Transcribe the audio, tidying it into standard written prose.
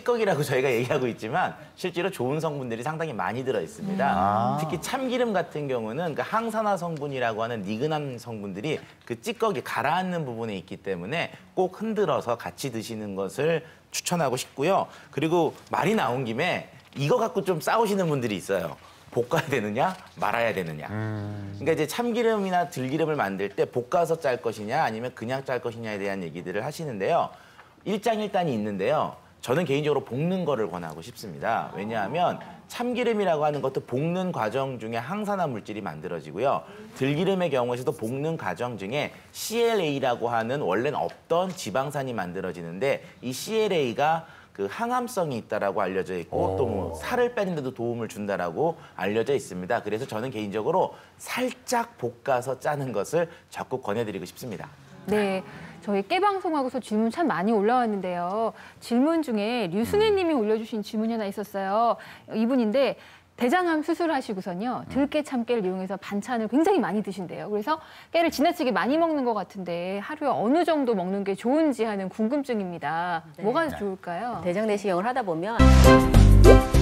찌꺼기라고 저희가 얘기하고 있지만 실제로 좋은 성분들이 상당히 많이 들어 있습니다. 특히 참기름 같은 경우는 그 항산화 성분이라고 하는 니근한 성분들이 그 찌꺼기 가라앉는 부분에 있기 때문에 꼭 흔들어서 같이 드시는 것을 추천하고 싶고요. 그리고 말이 나온 김에 이거 갖고 좀 싸우시는 분들이 있어요. 볶아야 되느냐, 말아야 되느냐. 그러니까 이제 참기름이나 들기름을 만들 때 볶아서 짤 것이냐, 아니면 그냥 짤 것이냐에 대한 얘기들을 하시는데요. 일장일단이 있는데요. 저는 개인적으로 볶는 거를 권하고 싶습니다. 왜냐하면 참기름이라고 하는 것도 볶는 과정 중에 항산화 물질이 만들어지고요. 들기름의 경우에서도 볶는 과정 중에 CLA라고 하는 원래는 없던 지방산이 만들어지는데 이 CLA가 그 항암성이 있다라고 알려져 있고 또 뭐 살을 빼는 데도 도움을 준다라고 알려져 있습니다. 그래서 저는 개인적으로 살짝 볶아서 짜는 것을 적극 권해드리고 싶습니다. 네, 저희 깨방송하고서 질문 참 많이 올라왔는데요. 질문 중에 류순애 님이 올려주신 질문이 하나 있었어요. 이분인데 대장암 수술하시고선요. 들깨 참깨를 이용해서 반찬을 굉장히 많이 드신대요. 그래서 깨를 지나치게 많이 먹는 것 같은데 하루에 어느 정도 먹는 게 좋은지 하는 궁금증입니다. 네. 뭐가 좋을까요? 대장 내시경을 하다 보면